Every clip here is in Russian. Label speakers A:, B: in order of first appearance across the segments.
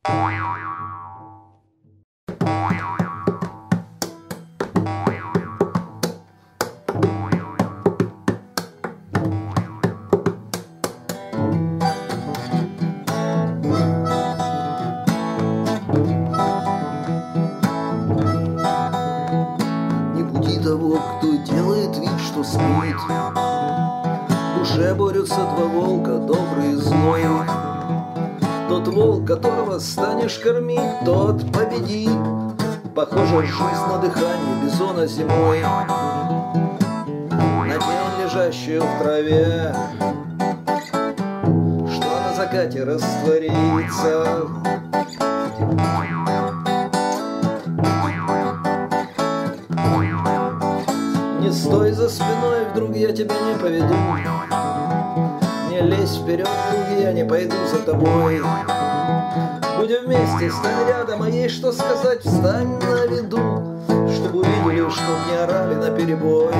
A: Не буди того, кто делает вид, что спит. В душе борются два волка, добрый и злой. Тот волк, которого станешь кормить, тот победит. Похожа жизнь на дыхание бизона зимой. На дне он лежащий в траве, что на закате растворится. Не стой за спиной, вдруг я тебя не поведу. Не лезь вперед, вдруг я не пойду за тобой. Будем вместе, стань рядом, а есть что сказать, встань на виду, чтобы увидели, чтоб не орали наперебой.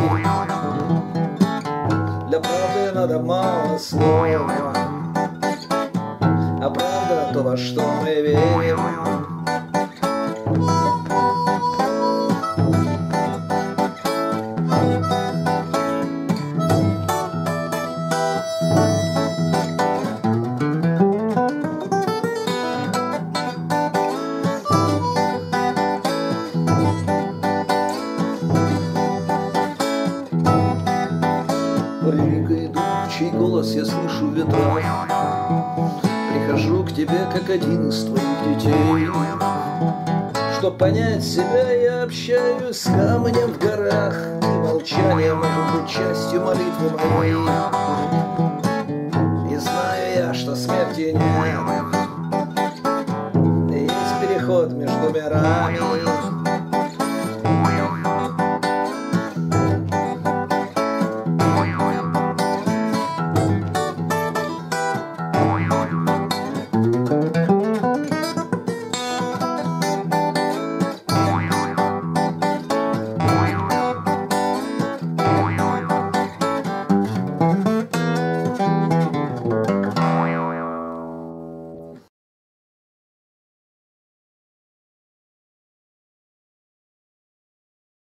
A: Для правды надо мало слов, а правда то, во что мы верим. По великой иду, чей голос я слышу в ветрах. Прихожу к тебе, как один из твоих детей. Чтоб понять себя, я общаюсь с камнем в горах, и молчание может быть частью молитвы моей. И знаю я, что смерти нет, есть переход между мирами.